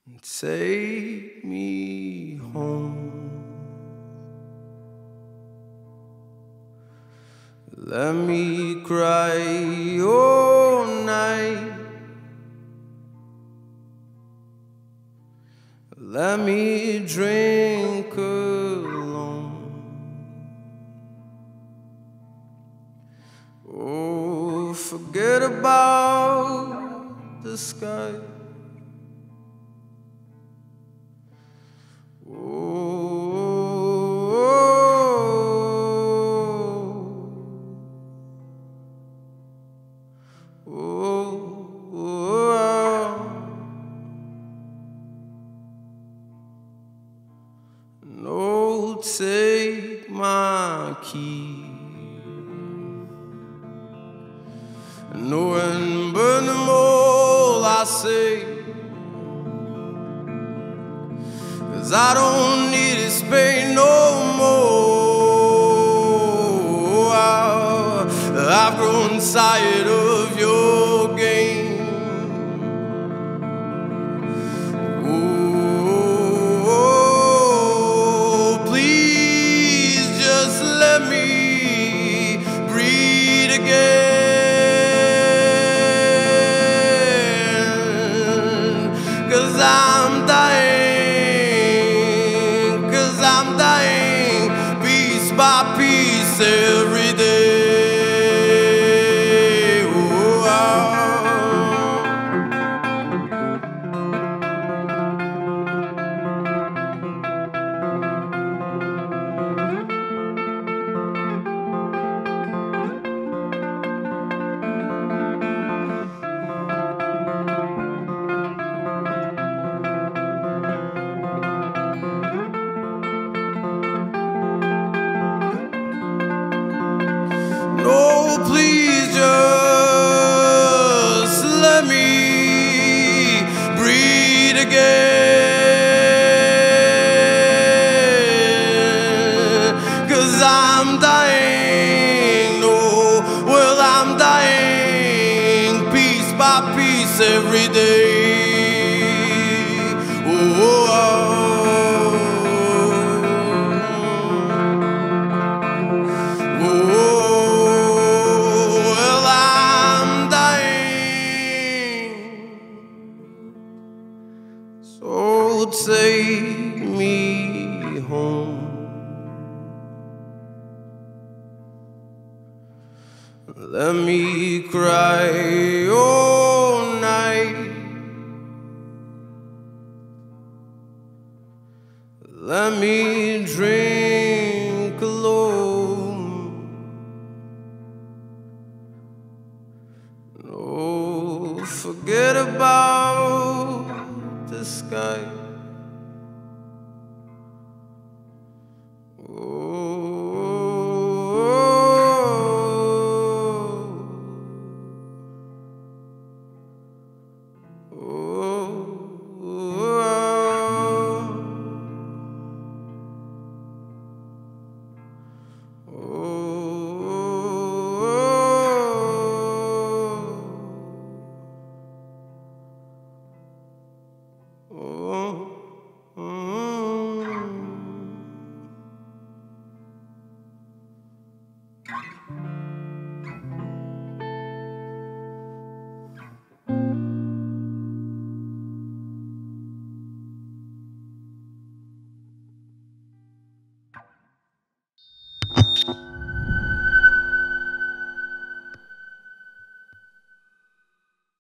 Take me home. Let me cry all night. Let me drink alone. Oh, forget about the sky. No, take my key. No, and burn them all, I say. 'Cause I don't need this pain no more. I've grown tired of your game. Oh, please just let me breathe again. 'Cause I'm dying, piece by piece every day. No, please just let me breathe again. 'Cause I'm dying, no, well I'm dying, piece by piece every day. So take me home. Let me cry all night. Let me drink alone. No, forget about the sky. Oh.